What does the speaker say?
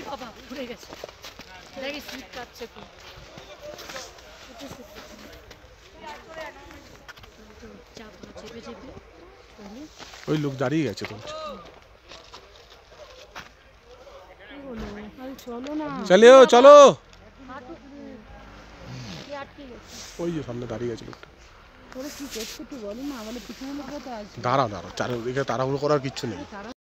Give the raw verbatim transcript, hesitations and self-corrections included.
বাবা ঘুরে গেছে দেখি স্লিপ কাটছে খুব চেপে চেপে ওই লোক দাঁড়িয়ে গেছে তো চলো না চলো চলো ওই যে সামনে দাঁড়িয়ে গেছে লোকটা তোরা কি করছিস তুই বলি না আমাদের পিছনে লোক আছে দাঁড়াও দাঁড়াও চারিদিকে তাড়াহুড়ো করার কিচ্ছু নেই।